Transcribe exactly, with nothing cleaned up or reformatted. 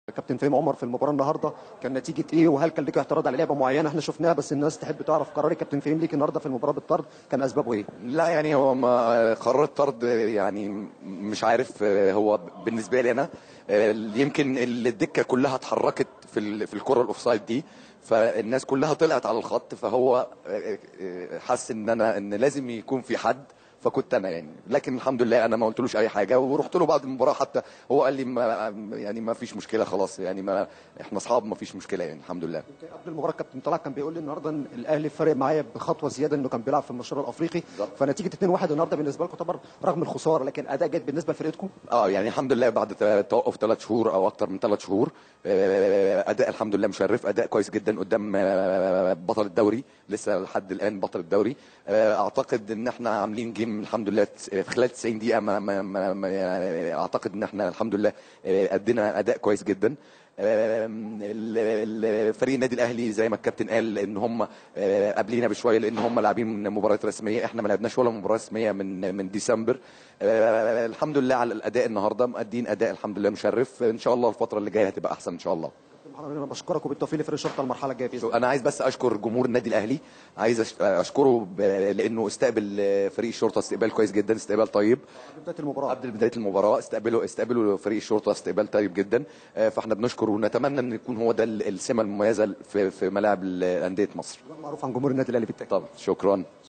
كابتن فهيم عمر في المباراه النهارده كان نتيجه ايه؟ وهل كان ليك اعتراض على لعبه معينه احنا شفناها بس الناس تحب تعرف قرار كابتن فهيم ليك النهارده في المباراه بالطرد كان اسبابه ايه؟ لا يعني هو ما قرار الطرد يعني مش عارف هو بالنسبه لي انا يمكن الدكه كلها اتحركت في ال- في الكره الاوفسايد دي، فالناس كلها طلعت على الخط، فهو حس ان انا ان لازم يكون في حد، فكنت انا يعني. لكن الحمد لله انا ما قلتلوش اي حاجه، ورحت له بعد المباراه حتى هو قال لي ما يعني ما فيش مشكله خلاص، يعني ما احنا اصحاب ما فيش مشكله يعني الحمد لله. يمكن قبل المباراه كابتن طلع كان بيقول لي النهارده ان الاهلي فارق معايا بخطوه زياده انه كان بيلعب في المشوار الافريقي، بالظبط. فنتيجه اتنين واحد النهارده بالنسبه لكم تعتبر رغم الخساره لكن اداء جيد بالنسبه لفرقتكم. اه يعني الحمد لله بعد تا- توقف ثلاث شهور او اكتر من ثلاث شهور، آه، اداء الحمد لله مشرف، اداء كويس جدا قدام آه، بطل الدوري، لسه لحد الان بطل الدوري. آه، اعتقد ان احنا عاملين جيم الحمد لله في خلال تسعين دقيقه، ما ما ما ما- يعني اعتقد ان احنا الحمد لله آه، ادينا اداء كويس جدا. آم، ال- ال- فريق النادي الاهلي زي ما الكابتن قال ان هم آه، قبلينا بشويه، لان هم لاعبين مباريات رسميه، احنا ما لعبناش ولا مباراه رسميه من من ديسمبر. آه، الحمد لله على الاداء النهارده، مؤدين اداء الحمد لله مشرف، ان شاء الله الفتره اللي جايه هتبقى احسن ان شاء الله. كابتن محمد انا بشكرك وبالتوفيق لفريق الشرطه المرحله الجايه باذن الله. انا عايز بس اشكر جمهور النادي الاهلي، عايز أش- اشكره ب- لانه استقبل آه، فريق الشرطه استقبال كويس جدا، استقبال طيب. قبل بدايه المباراه قبل بدايه المباراه استقبلوا استقبلوا فريق الشرطه استقبال طيب جدا، آه، فاحنا بنشكر ونتمنى ان يكون هو ده السمه المميزه في في ملاعب انديه مصر. معروف عن جمهور النادي الاهلي بالتاكيد. طب شكرا.